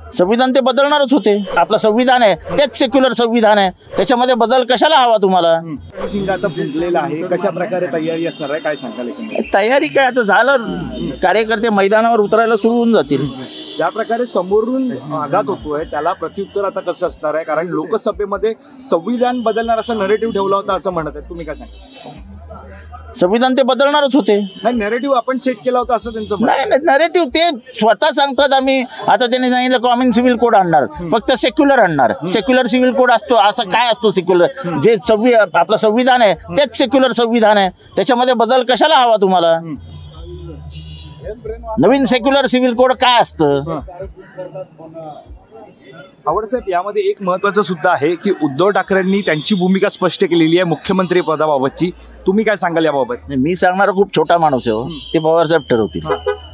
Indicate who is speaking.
Speaker 1: संविधान ते बदलणारच होते. आपलं संविधान आहे तेच सेक्युलर संविधान आहे, त्याच्यामध्ये बदल कशाला हवा तुम्हाला?
Speaker 2: शिंगा आता भिजलेला आहे, कशा प्रकारे तयारी असणार आहे काय सांगाल?
Speaker 1: तयारी काय आता झालं, कार्यकर्ते मैदानावर उतरायला सुरू होऊन जातील.
Speaker 2: ज्या प्रकारे समोरून आघात होतोय त्याला प्रत्युत्तर आता कसं असणार आहे? कारण लोकसभेमध्ये संविधान बदलणार असा नरेटिव्ह ठेवला होता असं म्हणत आहे, तुम्ही काय सांगा?
Speaker 1: संविधान ते बदलणारच होते.
Speaker 2: नाही, नरेटिव्ह आपण सेट केला होता असं त्यांचं म्हणणं.
Speaker 1: नाही, नरेटिव्ह ते स्वतः सांगतात. आम्ही आता त्यांनी सांगितलं कॉमन सिव्हिल कोड आणणार, फक्त सेक्युलर आणणार. सेक्युलर सिव्हिल कोड असतो असं काय असतो? सेक्युलर जे आपलं संविधान आहे तेच सेक्युलर संविधान आहे, त्याच्यामध्ये बदल कशाला हवा तुम्हाला? नवीन सेक्युलर सिव्हिल कोड काय असतं?
Speaker 2: आवडसाहेब, यामध्ये एक महत्त्वाचं सुद्धा आहे की उद्धव ठाकरेंनी त्यांची भूमिका स्पष्ट केलेली आहे मुख्यमंत्री पदाबाबतची. तुम्ही काय सांगाल याबाबत?
Speaker 1: मी सांगणार खूप छोटा माणूस आहे, ते पवारसाहेब ठरवतील.